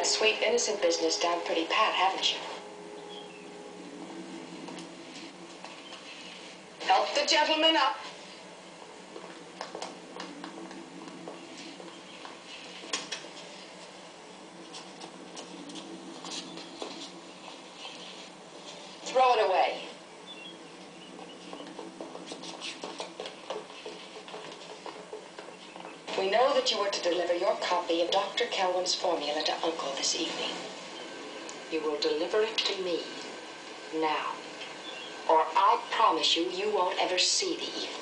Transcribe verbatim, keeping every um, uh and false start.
that sweet, innocent business down pretty pat, haven't you? Help the gentleman up. Throw it away. We know that you were to deliver your copy of Doctor Kelvin's formula to Uncle this evening. You will deliver it to me now, or I promise you, you won't ever see the evening.